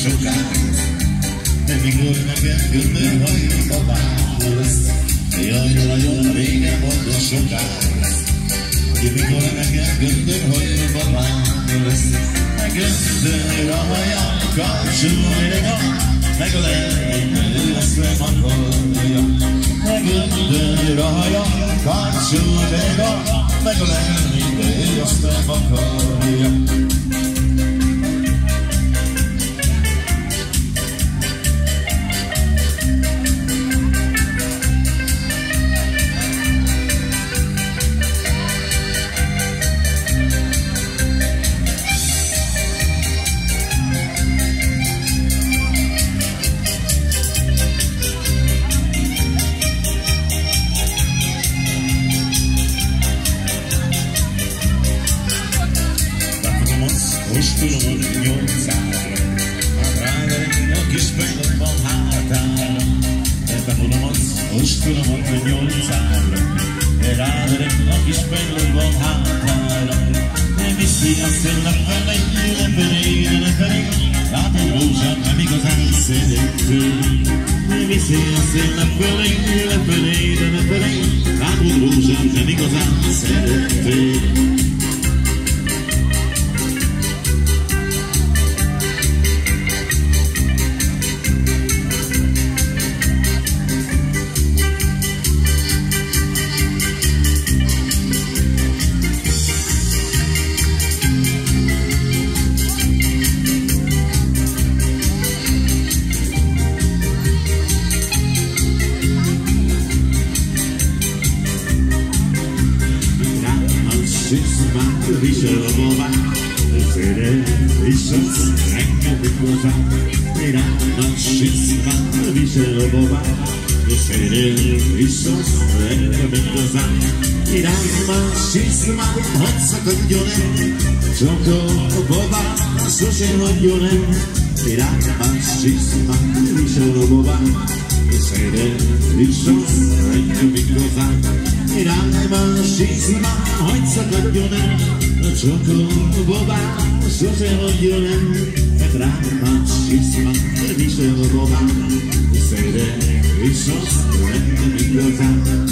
sokáig. De mikor neked göndörhajú babám lesz, jaj, nagyon régen volt a sokáig. De mikor neked göndörhajú babám lesz, göndör a hajam, kapcsolja, meg a lelkén azt nem akarja. Göndör a hajam, kapcsolja, meg a lelkén azt nem akarja. Most tudom, hogy 800-ra, hát ráverek a kis fejlődben hátára. Befogom azt, most tudom, hogy 800-ra, ráverek a kis fejlődben hátára. Viszi a szél lefelé, lefelé, látod rózsát nem igazán szerető. Viszi a szél lefelé, lefelé, látod rózsát nem igazán szerető. Visel a babát, szépen viselsz engem igazán. Irának siszmán, visel a babát, szépen viselsz engem igazán. Irának siszmán, hadd szakadjon el, csak a babát sosem hagyjon el. Irának siszmán, visel a babát, szépen viselsz engem igazán. Irának siszmán, hadd szakadjon el, csak a babám sose hagyjon el. Hát rám siszmán, visel a babám, szépen viselsz engem igazán.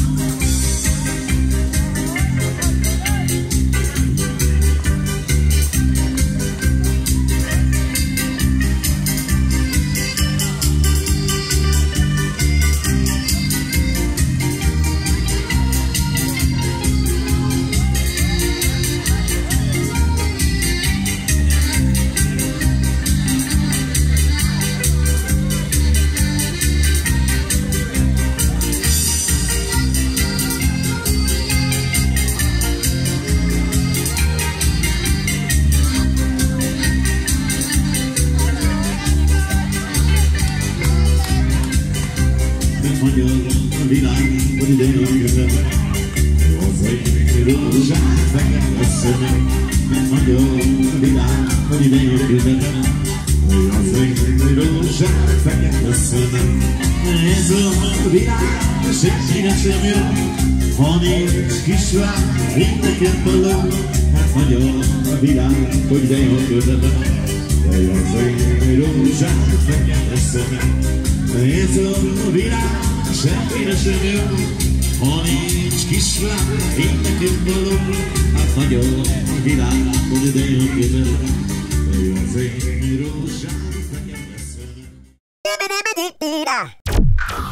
Magyar a világ, hogy ide jön közel, hozzai rózsát fekete szemek. Magyar a világ, hogy ide jön közel, hozzai rózsát fekete szemek. Ez a világ senkire sem jön, ha nincs kislány, mint nekem való. Hát magyar a világ, hogy ide jön közel, hozzai rózsát fekete szemek. Ez a világ senkire sem jön, ha nincs kislány, én nekem való. Hát nagyon a világ, hogy ide jön közel, jöjjön az én rózsám fekete szemem.